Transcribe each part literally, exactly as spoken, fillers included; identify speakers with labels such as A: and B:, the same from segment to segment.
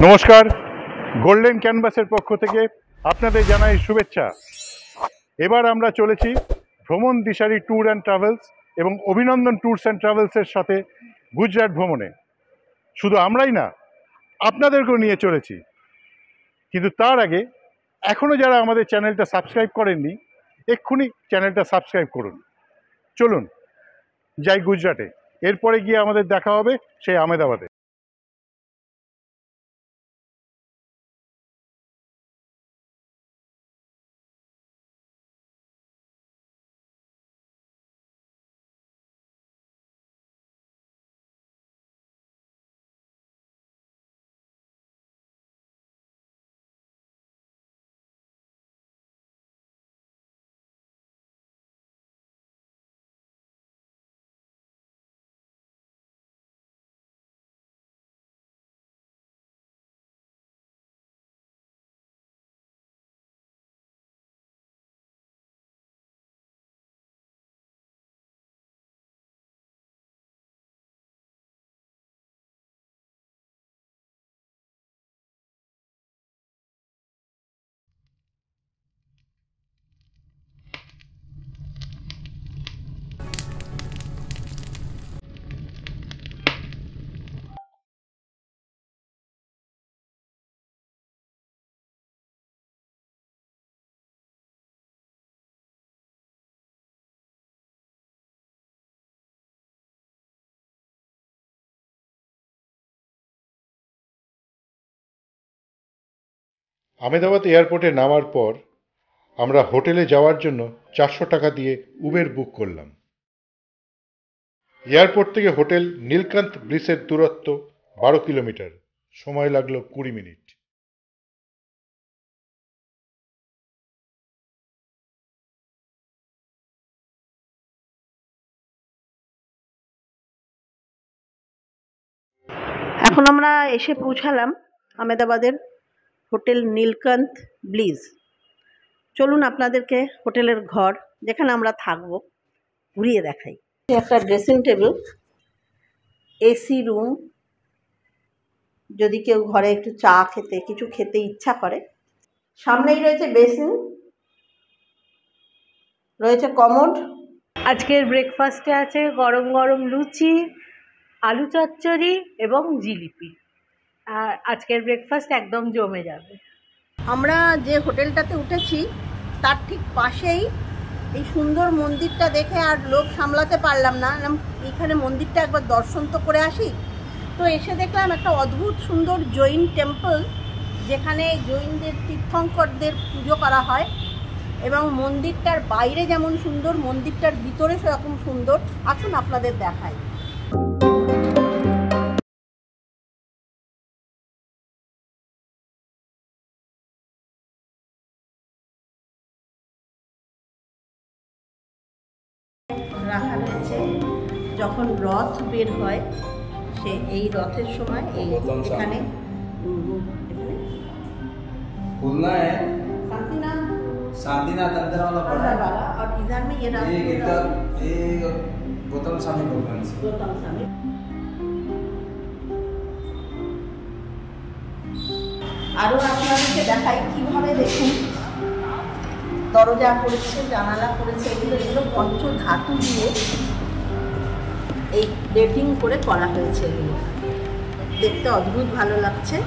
A: নমস্কার, গোল্ডেন ক্যানভাসের পক্ষ থেকে আপনাদের জানাই শুভেচ্ছা। এবার আমরা চলেছি ভ্রমণ দিশারি ট্যুর অ্যান্ড ট্রাভেলস এবং অভিনন্দন ট্যুরস অ্যান্ড ট্রাভেলসের সাথে গুজরাট ভ্রমণে। শুধু আমরাই না, আপনাদেরকেও নিয়ে চলেছি। কিন্তু তার আগে এখনও যারা আমাদের চ্যানেলটা সাবস্ক্রাইব করেননি, এক্ষুনি চ্যানেলটা সাবস্ক্রাইব করুন। চলুন যাই গুজরাটে। এরপরে গিয়ে আমাদের দেখা হবে সেই আহমেদাবাদে। আহমেদাবাদ এয়ারপোর্টে নামার পর আমরা হোটেলে যাওয়ার জন্য চারশো টাকা দিয়ে উবের বুক করলাম। এয়ারপোর্ট থেকে হোটেল নীলকান্ত ব্লিসের দূরত্ব বারো কিলোমিটার, সময় লাগলো কুড়ি মিনিট।
B: এখন আমরা এসে পৌঁছালাম আহমেদাবাদের হোটেল নীলকান্ত ব্লিস। চলুন আপনাদেরকে হোটেলের ঘর যেখানে আমরা থাকবো ঘুরিয়ে দেখাই। একটা ড্রেসিং টেবিল, এসি রুম, যদি কেউ ঘরে একটু চা খেতে কিছু খেতে ইচ্ছা করে। সামনেই রয়েছে বেসিন, রয়েছে কমোড।
C: আজকের ব্রেকফাস্টে আছে গরম গরম লুচি, আলু চচ্চড়ি এবং জিলিপি। আর আজকের ব্রেকফাস্ট একদম জমে যাবে।
B: আমরা যে হোটেলটাতে উঠেছি তার ঠিক পাশেই এই সুন্দর মন্দিরটা দেখে আর লোভ সামলাতে পারলাম না, এইখানে মন্দিরটা একবার দর্শন তো করে আসি। তো এসে দেখলাম একটা অদ্ভুত সুন্দর জৈন টেম্পল, যেখানে জৈনদের তীর্থঙ্করদের পুজো করা হয় এবং মন্দিরটার বাইরে যেমন সুন্দর, মন্দিরটার ভিতরে সেরকম সুন্দর। আসুন আপনাদের দেখাই। রাখা রয়েছে, যখন রথ বের হয় সে এই রথের সময় এই এখানে
D: खुलना है
B: शांतिनाथ
D: शांतिनाथ अंदर वाला पड़ा है
B: वाला, और इधर में ये
D: ये इधर ये गौतम स्वामी भगवान से
B: गौतम स्वामी। আরো আপনাদেরকে দেখাই কিভাবে, দেখুন দরজা করেছে, জানালা করেছে, এগুলো এগুলো পঞ্চ ধাতু দিয়ে এই প্লেটিং করে করা হয়েছে। এগুলো দেখতে অদ্ভুত ভালো লাগছে।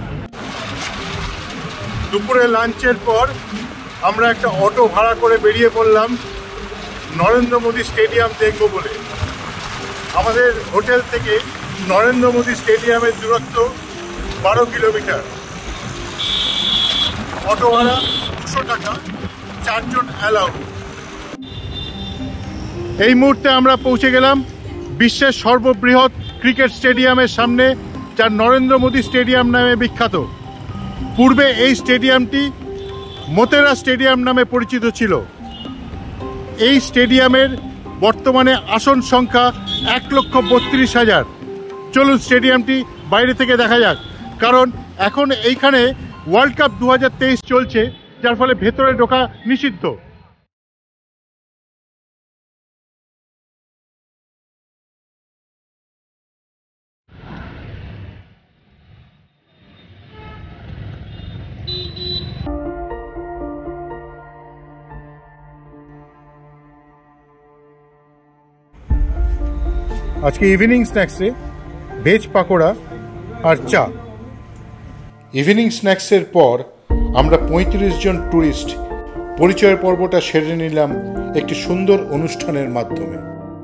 A: দুপুরে লাঞ্চের পর আমরা একটা অটো ভাড়া করে বেরিয়ে পড়লাম নরেন্দ্র মোদী স্টেডিয়াম দেখব বলে। আমাদের হোটেল থেকে নরেন্দ্র মোদী স্টেডিয়ামের দূরত্ব বারো কিলোমিটার। অটো ভাড়া দুশো টাকা, চারজন অ্যালাউ। এই মুহূর্তে আমরা পৌঁছে গেলাম বিশ্বের সর্ববৃহৎ ক্রিকেট স্টেডিয়ামের সামনে, যা নরেন্দ্র মোদী স্টেডিয়াম নামে বিখ্যাত। পূর্বে এই স্টেডিয়ামটি মোতেরা স্টেডিয়াম নামে পরিচিত ছিল। এই স্টেডিয়ামের বর্তমানে আসন সংখ্যা এক লক্ষ বত্রিশ হাজার। চলুন স্টেডিয়ামটি বাইরে থেকে দেখা যাক, কারণ এখন এইখানে ওয়ার্ল্ড কাপ দু হাজার তেইশ চলছে, যার ফলে ভেতরে ঢোকা নিষিদ্ধ। আজকে ইভিনিং স্ন্যাক্সে ভেজ পাকোড়া আর চা। ইভিনিং স্ন্যাক্সের পর আমরা পঁয়ত্রিশ জন ট্যুরিস্ট পরিচয় পর্বটা সেরে নিলাম একটি সুন্দর অনুষ্ঠানের মাধ্যমে।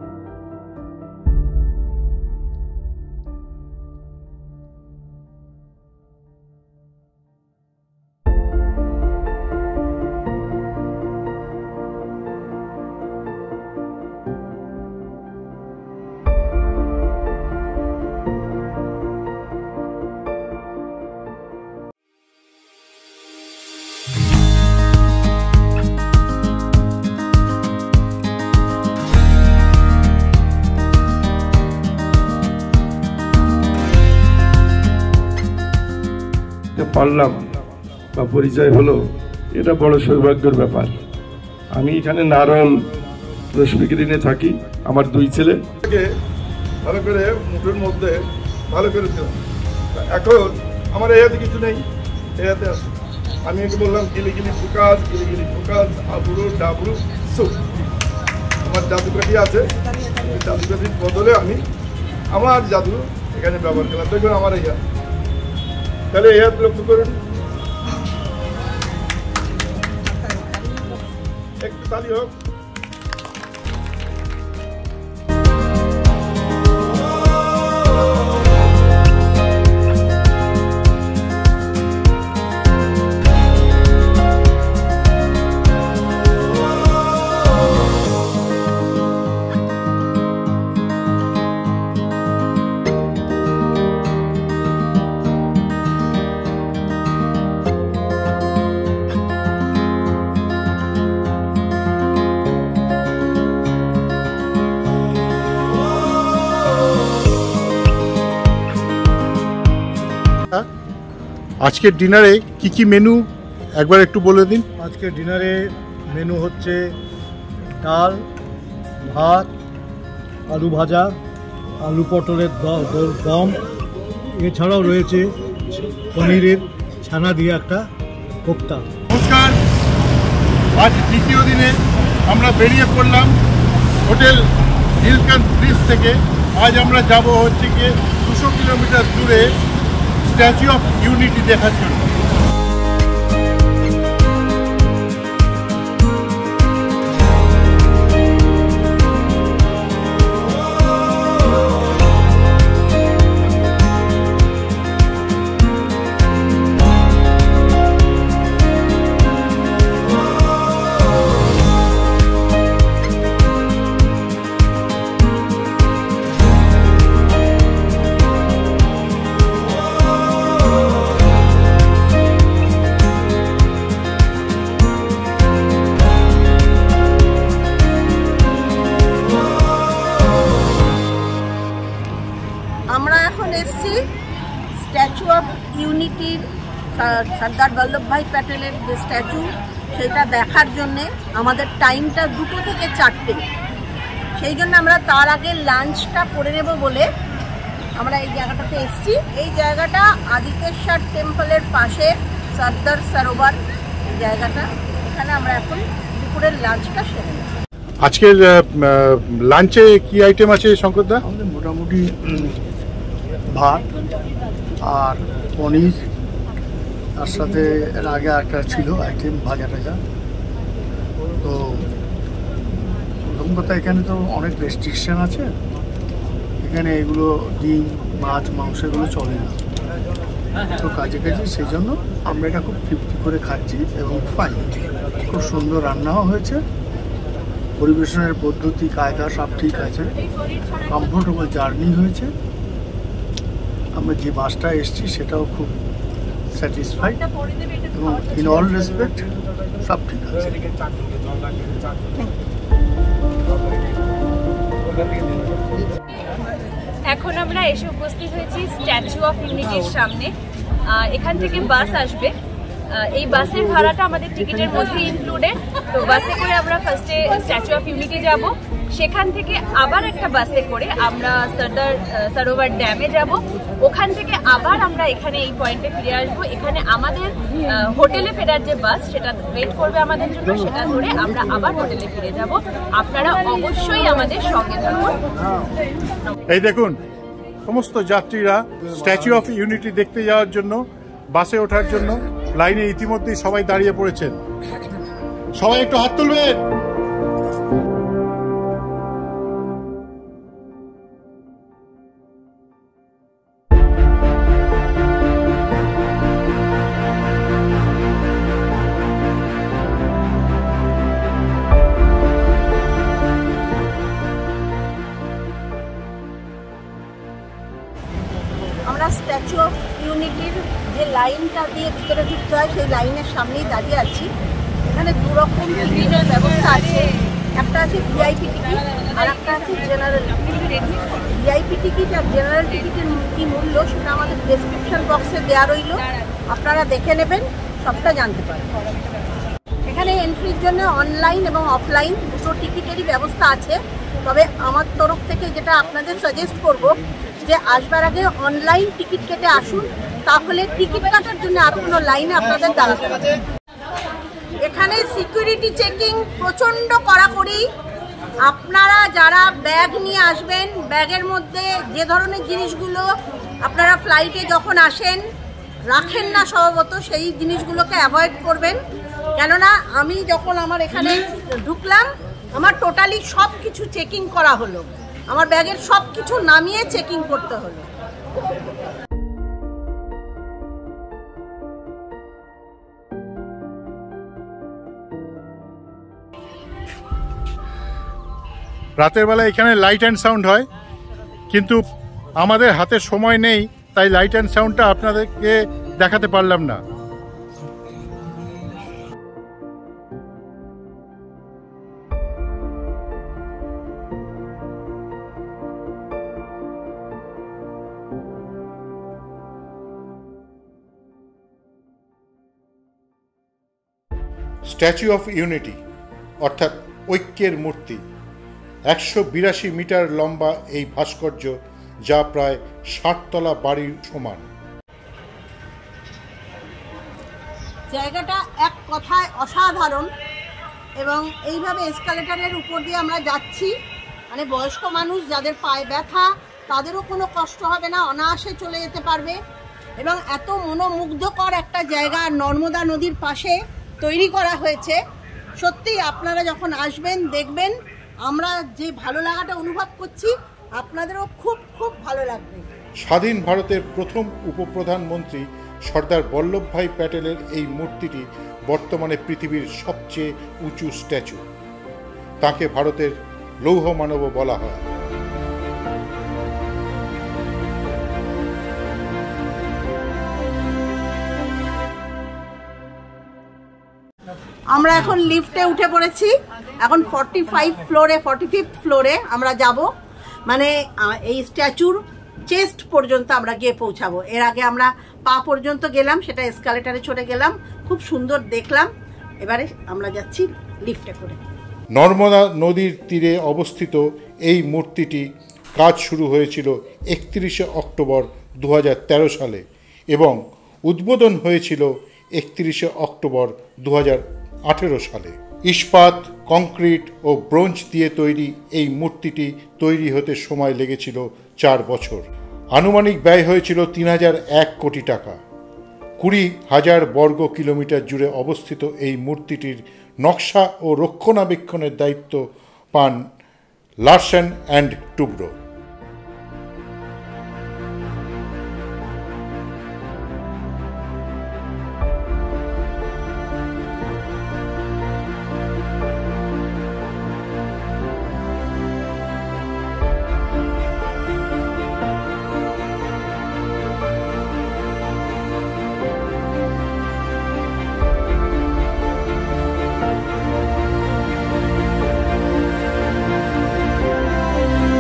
E: পারলাম বা পরিচয় হলো, এটা বড় সৌভাগ্যের ব্যাপার। আমি এখানে নারায়ণ রশ্মিগ্রিনে থাকি, আমার দুই ছেলে
F: ভালো করে মুখের মধ্যে ভালো করে দিলাম। এখন আমার এই হাতে কিছু নেই, এই হাতে আছে। আমি একে বললাম গিলি গিলি ফুকাস, গিলি গিলি ফুকাস, আবুরু ডাবরু সুপ। আমার জাদুকাঠি আছে, জাদুকাঠির বদলে আমি আমার জাদু এখানে ব্যবহার করলাম। দেখবেন আমার এই হাত, তাহলে এই হাত লক্ষ্য করুন, একটু তালি হোক।
A: আজকের ডিনারে কি কি মেনু একবার একটু বলে দিন।
G: আজকের ডিনারে মেনু হচ্ছে ডাল, ভাত, আলু ভাজা, আলু পটলের দম, এছাড়াও রয়েছে পনিরের ছানা দিয়ে একটা কোপ্তা।
A: নমস্কার, আজ দ্বিতীয় দিনে আমরা বেরিয়ে পড়লাম হোটেল নীলকান্ত ব্রিজ থেকে। আজ আমরা যাব হচ্ছে গিয়ে দুশো কিলোমিটার দূরে স্ট্যাচু অফ ইউনিটি দেখার জন্য।
B: আমরা এখন এসছি স্ট্যাচু অফ ইউনিটির, সর্দার বল্লভভাই প্যাটেলের যে স্ট্যাচু, সেটা দেখার জন্যে আমাদের টাইমটা দুটো থেকে চারটে। সেই জন্য আমরা তার আগে লাঞ্চটা করে নেব বলে আমরা এই জায়গাটাতে এসছি। এই জায়গাটা আদিকেশ্বর টেম্পলের পাশে সর্দার সরোবর জায়গাটা, এখানে আমরা এখন দুপুরের লাঞ্চটা সেরে নেব।
A: আজকের লাঞ্চে কি আইটেম আছে শঙ্করদা?
G: আমাদের মোটামুটি ভাত আর পনির, তার সাথে এর আগে একটা ছিল আইটেম ভাজা টাজা। তো প্রথম কথা, এখানে তো অনেক রেস্ট্রিকশান আছে, এখানে এগুলো ডিম, মাছ, মাংস এগুলো চলে না। তো কাজে কাজে সেই জন্য আমরা এটা খুব তৃপ্তি করে খাচ্ছি এবং পাই। খুব সুন্দর রান্নাও হয়েছে, পরিবেশনের পদ্ধতি কায়দা সব ঠিক আছে, কমফোর্টেবল জার্নি হয়েছে। আমরা যে বাসটা এসেছি সেটাও খুব স্যাটিসফাইড এবং ইন অল রেসপেক্ট সব ঠিক আছে।
H: এখন আমরা এসে উপস্থিত হয়েছি স্ট্যাচু অফ ইউনিটির সামনে। এখান থেকে বাস আসবে এই বাসের ভাড়াটা আমাদের টিকিটের মধ্যে ইনক্লুডেড। তো বাসে করে আমরা ফার্স্টে স্ট্যাচু অফ ইউনিটি যাব, সেখান থেকে আবার একটা বাসে করে আমরা সর্দার সরোবর ড্যামে যাব, ওখান থেকে আবার আমরা এখানে এই পয়েন্টে ফিরে আসবো। এখানে আমাদের হোটেলে ফেরার যে বাস সেটা ওয়েট করবে আমাদের জন্য, সেটা ধরে আমরা আবার হোটেলে ফিরে যাব। আপনারা অবশ্যই আমাদের সঙ্গে থাকুন।
A: এই দেখুন, সমস্ত যাত্রীরা স্ট্যাচু অফ ইউনিটি দেখতে যাওয়ার জন্য বাসে ওঠার জন্য লাইনে ইতিমধ্যেই সবাই দাঁড়িয়ে পড়েছেন। সবাই একটু হাত তুলবেন।
B: আমরা স্ট্যাচু অফ ইউনিটির যে লাইনটা দিয়ে ভিতরে ঢুকতে হয় সেই লাইনের সামনেই দাঁড়িয়ে আছি। এখানে দু রকম টিকিটের ব্যবস্থা আছে, একটা আছে ভিআইপি টিকিট আর একটা আছে জেনারেল টিকিট। ভিআইপি টিকিট আর জেনারেল টিকিটের কী মূল্য সেটা আমাদের ডেসক্রিপশন বক্সে দেওয়া রইল, আপনারা দেখে নেবেন, সবটা জানতে পারেন। এখানে এন্ট্রির জন্য অনলাইন এবং অফলাইন দুটো টিকিটেরই ব্যবস্থা আছে, তবে আমার তরফ থেকে যেটা আপনাদের সাজেস্ট করব যে আসবার আগে অনলাইন টিকিট কেটে আসুন, তাহলে টিকিট কাটার জন্য আর কোনো লাইনে আপনাদের দাঁড়াতে হবে। এখানে সিকিউরিটি চেকিং প্রচণ্ড কড়াকড়ি। আপনারা যারা ব্যাগ নিয়ে আসবেন, ব্যাগের মধ্যে যে ধরনের জিনিসগুলো আপনারা ফ্লাইটে যখন আসেন রাখেন না স্বভাবত, সেই জিনিসগুলোকে অ্যাভয়েড করবেন। কেননা আমি যখন আমার এখানে ঢুকলাম আমার টোটালি সব কিছু চেকিং করা হলো, আমার ব্যাগের সব কিছু নামিয়ে চেকিং করতে হলো।
A: রাতের বেলা এখানে লাইট অ্যান্ড সাউন্ড হয়, কিন্তু আমাদের হাতে সময় নেই, তাই লাইট অ্যান্ড সাউন্ডটা আপনাদেরকে দেখাতে পারলাম না। স্ট্যাচু অফ ইউনিটি অর্থাৎ ঐক্যের মূর্তি, একশো বিরাশি মিটার লম্বা এই ভাস্কর্য, যা প্রায় ষাটতলা বাড়ির সমান।
B: জায়গাটা এক কথায় অসাধারণ, এবং এইভাবে এসকালেটারের উপর দিয়ে আমরা যাচ্ছি, মানে বয়স্ক মানুষ যাদের পায়ে ব্যথা তাদেরও কোনো কষ্ট হবে না, অনায়াসে চলে যেতে পারবে। এবং এত মনোমুগ্ধকর একটা জায়গা নর্মদা নদীর পাশে তৈরি করা হয়েছে, সত্যি আপনারা যখন আসবেন দেখবেন, আমরা যে ভালো লাগাটা অনুভব করছি আপনাদেরও খুব খুব ভালো লাগবে।
A: স্বাধীন ভারতের প্রথম উপপ্রধানমন্ত্রী সর্দার বল্লভভাই প্যাটেলের এই মূর্তিটি বর্তমানে পৃথিবীর সবচেয়ে উঁচু স্ট্যাচু। তাকে ভারতের লৌহ মানব বলা হয়।
B: আমরা এখন লিফটে উঠে পড়েছি, এখন ফর্টি ফাইভ ফ্লোরে ফর্টি ফিফথ ফ্লোরে আমরা যাব, মানে এই স্ট্যাচুর চেস্ট পর্যন্ত আমরা গিয়ে পৌঁছাবো। এর আগে আমরা পা পর্যন্ত গেলাম, সেটা এসকালেটারে চড়ে গেলাম, খুব সুন্দর দেখলাম। এবারে আমরা যাচ্ছি লিফটে করে।
A: নর্মদা নদীর তীরে অবস্থিত এই মূর্তিটি কাজ শুরু হয়েছিল একত্রিশে অক্টোবর দু হাজার তেরো সালে এবং উদ্বোধন হয়েছিল একত্রিশে অক্টোবর দু হাজার আঠেরো সালে। ইস্পাত, কংক্রিট ও ব্রোঞ্জ দিয়ে তৈরি এই মূর্তিটি তৈরি হতে সময় লেগেছিল চার বছর। আনুমানিক ব্যয় হয়েছিল তিন হাজার এক কোটি টাকা। কুড়ি হাজার বর্গ কিলোমিটার জুড়ে অবস্থিত এই মূর্তিটির নকশা ও রক্ষণাবেক্ষণের দায়িত্ব পান লারসেন অ্যান্ড টুব্রো।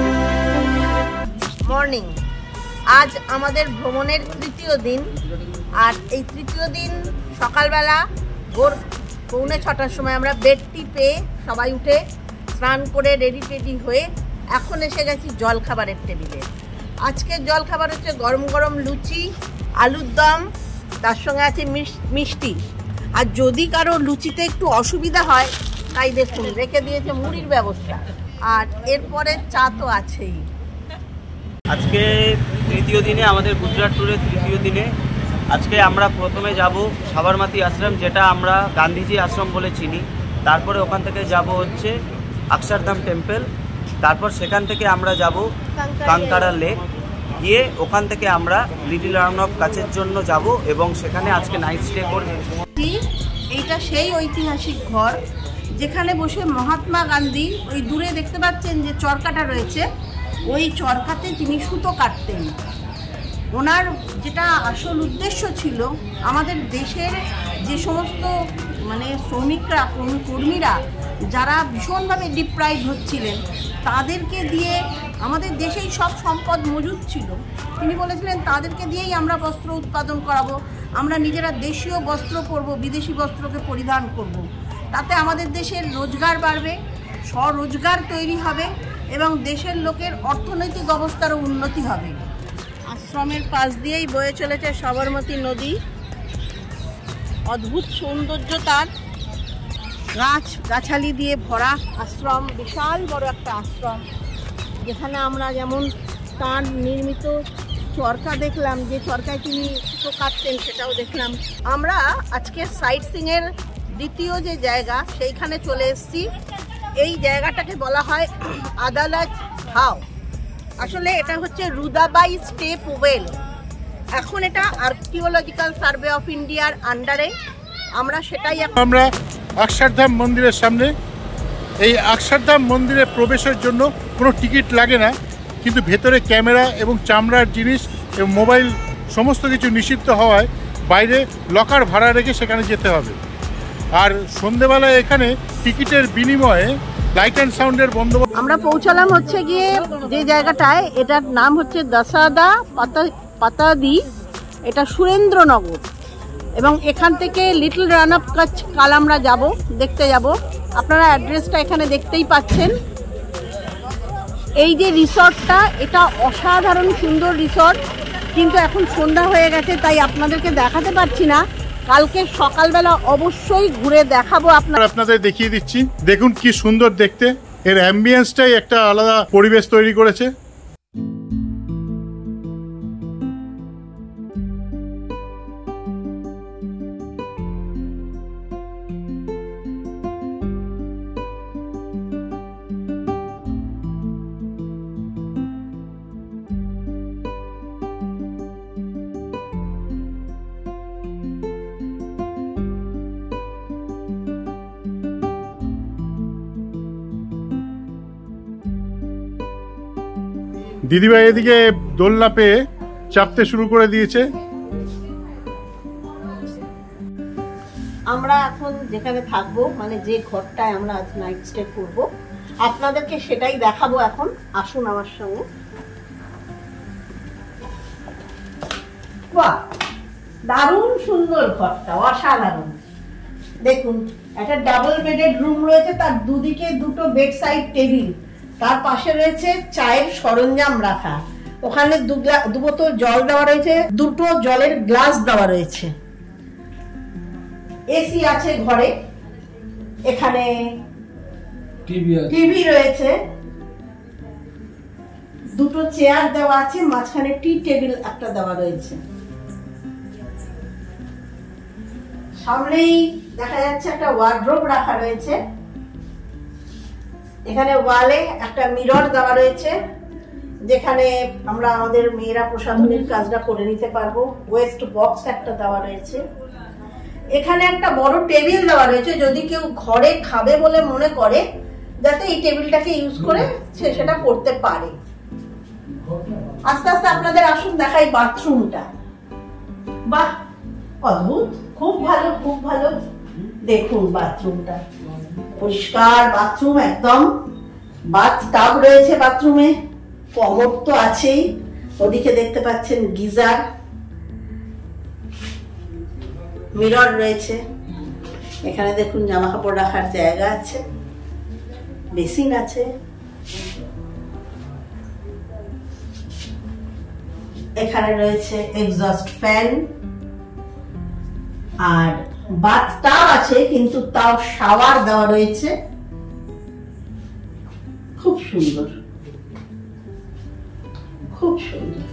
B: মর্নিং, আজ আমাদের ভ্রমণের তৃতীয় দিন। আর এই তৃতীয় দিন সকালবেলা ভোর পৌনে ছটার সময় আমরা বেডটি পেয়ে সবাই উঠে স্নান করে রেডি টেডি হয়ে এখন এসে গেছি জলখাবারের টেবিলে। আজকের জলখাবার হচ্ছে গরম গরম লুচি, আলুর দম, তার সঙ্গে আছে মিষ্টি। আর যদি কারো লুচিতে একটু অসুবিধা হয় তাই দেখুন রেখে দিয়েছে মুড়ির ব্যবস্থা, আর এরপরে চা তো আছেই।
I: আজকে তৃতীয় দিনে, আমাদের গুজরাট ট্যুরের তৃতীয় দিনে আজকে আমরা প্রথমে যাব সাবরমতী আশ্রম, যেটা আমরা গান্ধীজি আশ্রম বলে চিনি। তারপরে ওখান থেকে যাব হচ্ছে অক্ষরধাম টেম্পল। তারপর সেখান থেকে আমরা যাব কাঙ্কারা লেক, গিয়ে ওখান থেকে আমরা লিটল রান অফ কাচের জন্য যাব এবং সেখানে আজকে নাইট স্টে করব।
B: এইটা সেই ঐতিহাসিক ঘর যেখানে বসে মহাত্মা গান্ধী, ওই দূরে দেখতে পাচ্ছেন যে চরকাটা রয়েছে, ওই চরকাতে তিনি সুতো কাটতেন। ওনার যেটা আসল উদ্দেশ্য ছিল আমাদের দেশের যে সমস্ত মানে শ্রমিকরা, কর্মীরা যারা ভীষণভাবে ডিপ্রাইভ হচ্ছিলেন তাদেরকে দিয়ে, আমাদের দেশেই সব সম্পদ মজুদ ছিল, তিনি বলেছিলেন তাদেরকে দিয়েই আমরা বস্ত্র উৎপাদন করাবো, আমরা নিজেরা দেশীয় বস্ত্র পরবো, বিদেশি বস্ত্রকে পরিধান করব। তাতে আমাদের দেশের রোজগার বাড়বে, স্বরোজগার তৈরি হবে এবং দেশের লোকের অর্থনৈতিক অবস্থারও উন্নতি হবে। আশ্রমের পাশ দিয়েই বয়ে চলেছে সবরমতী নদী, অদ্ভুত সৌন্দর্য তার, গাছ গাছালি দিয়ে ভরা আশ্রম, বিশাল বড় একটা আশ্রম যেখানে আমরা যেমন তার নির্মিত চরকা দেখলাম, যে চরকায় তিনি সুতো কাটতেন সেটাও দেখলাম। আমরা আজকে সাইট সিংয়ের দ্বিতীয় যে জায়গা সেইখানে চলে এসেছি। এই জায়গাটাকে বলা হয় আদালত হাও। আসলে এটা হচ্ছে রুদাবাই স্টেপ ওয়েল। এখন এটা আর্কিওলজিক্যাল সার্ভে অফ ইন্ডিয়ার আন্ডারে, আমরা সেটাই
A: আমরা অক্ষরধাম মন্দিরের সামনে। এই অক্ষরধাম মন্দিরে প্রবেশের জন্য কোনো টিকিট লাগে না, কিন্তু ভেতরে ক্যামেরা এবং চামড়ার জিনিস এবং মোবাইল সমস্ত কিছু নিষিদ্ধ হওয়ায় বাইরে লকার ভাড়া রেখে সেখানে যেতে হবে। আর সন্ধেবেলায় এখানে টিকিটের বিনিময়ে লাইট অ্যান্ড সাউন্ডের বন্দোবস্ত।
B: আমরা পৌঁছালাম হচ্ছে গিয়ে যে জায়গাটায়, এটার নাম হচ্ছে দসাদা পাতা পাতাদি, এটা সুরেন্দ্রনগর, এবং এখান থেকে লিটল রান অফ কাচ কাল আমরা যাব, দেখতে যাব। আপনারা অ্যাড্রেসটা এখানে দেখতেই পাচ্ছেন। এই যে রিসর্টটা, এটা অসাধারণ সুন্দর রিসর্ট, কিন্তু এখন সন্ধ্যা হয়ে গেছে তাই আপনাদেরকে দেখাতে পারছি না। কালকে সকালবেলা অবশ্যই ঘুরে দেখাবো আপনারা।
A: আপনাদের দেখিয়ে দিচ্ছি, দেখুন কি সুন্দর দেখতে, এর অ্যাম্বিয়েন্সটাই একটা আলাদা পরিবেশ তৈরি করেছে। দিদিভাই এদিকে দোলনা পেয়ে চাপতে শুরু করে দিয়েছে।
B: আমরা এখন যেখানে থাকবো, মানে যে ঘরটায় আমরা আজ নাইট স্টে করব, আপনাদেরকে সেটাই দেখাবো। এখন আসুন আমার সঙ্গে। বাহ, দারুণ সুন্দর ঘরটা, অসাধারণ। দেখুন, একটা ডাবল বেডেড রুম রয়েছে, তার দুদিকে দুটো বেড সাইড টেবিল, তার পাশে রয়েছে চায়ের সরঞ্জাম রাখা, ওখানে দু বোতল জল দেওয়া রয়েছে, দুটো জলের গ্লাস দেওয়া রয়েছে, এসি আছে ঘরে, এখানে টিভি রয়েছে, দুটো চেয়ার দেওয়া আছে, মাঝখানে টি টেবিল একটা দেওয়া রয়েছে। সামনেই দেখা যাচ্ছে একটা ওয়ার্ড্রোব রাখা রয়েছে। এখানে ওয়ালে একটা মিরর দেওয়া রয়েছে, যেখানে আমরা আমাদের মেয়েরা প্রসাধনীর কাজটা করে নিতে পারবো। ওয়েস্ট বক্স একটা দেওয়া রয়েছে। এখানে একটা বড় টেবিল দেওয়া রয়েছে, যদি কেউ ঘরে খাবে বলে মনে করে যাতে এই টেবিলটাকে ইউজ করে সে সেটা করতে পারে। আস্তে আস্তে আপনাদের আসুন দেখাই বাথরুমটা। বাহ, অদ্ভুত, খুব ভালো, খুব ভালো। দেখুন বাথরুমটা, পরিষ্কার বাথরুম একদম। বাথ টাব রয়েছে বাথরুমে, কমোড তো আছেই, ওদিকে দেখতে পাচ্ছেন গিজার। মিরর রয়েছে, এখানে দেখুন জামা কাপড় রাখার জায়গা আছে, বেসিন আছে, এখানে রয়েছে এক্সস্ট ফ্যান, আর বাথটাব আছে কিন্তু তাও শাওয়ার দেওয়া রয়েছে, খুব সুন্দর, খুব সুন্দর।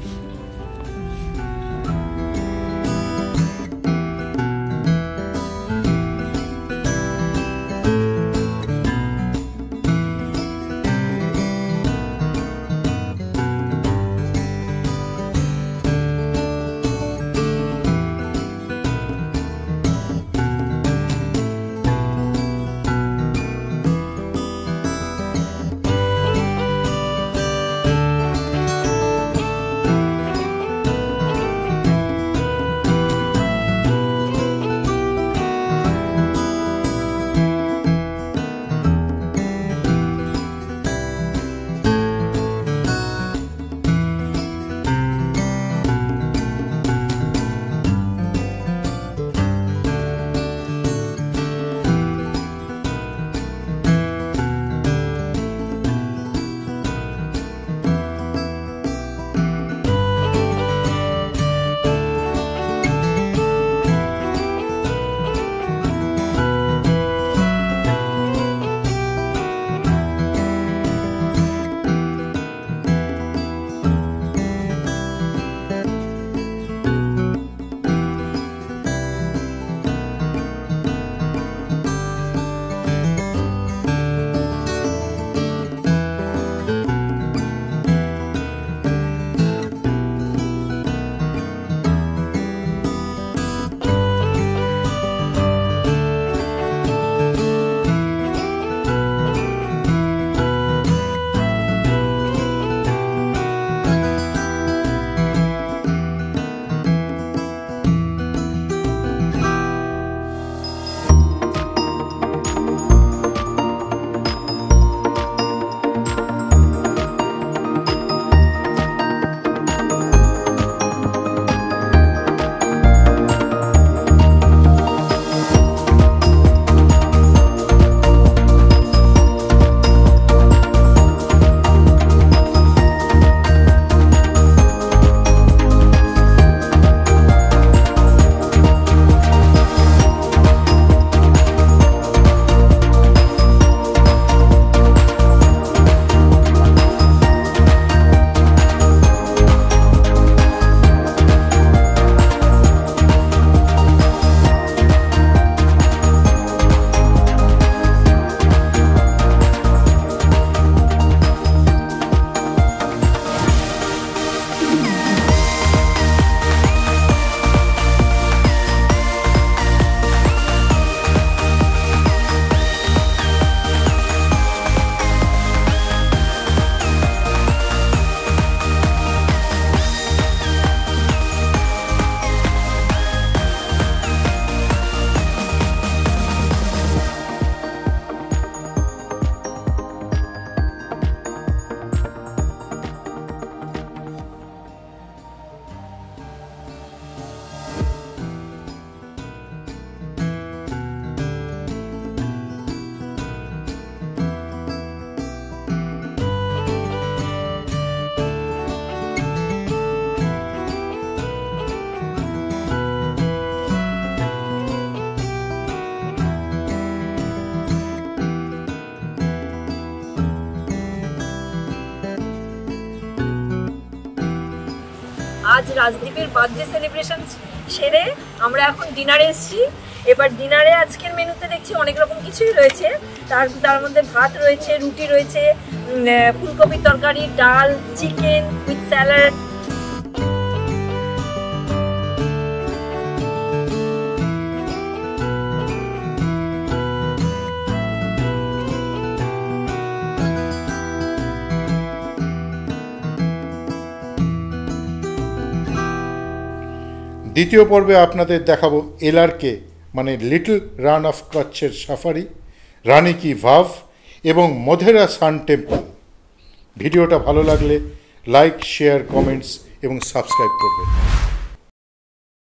H: আজ রাজদীপের বার্থডে সেলিব্রেশন সেরে আমরা এখন ডিনারে এসেছি। এবার ডিনারে আজকের মেনুতে দেখছি অনেক রকম কিছুই রয়েছে, তার তার মধ্যে ভাত রয়েছে, রুটি রয়েছে, ফুলকপির তরকারি, ডাল, চিকেন উইথ স্যালাড।
A: দ্বিতীয় পর্বে আপনাদের দেখাবো এলআরকে মানে লিটল রান অফ কচ্ছের সাফারি, রানী কি ভাভ এবং মোধেরা সান টেম্পল। ভিডিওটা ভালো লাগলে লাইক, শেয়ার, কমেন্টস এবং সাবস্ক্রাইব করবেন।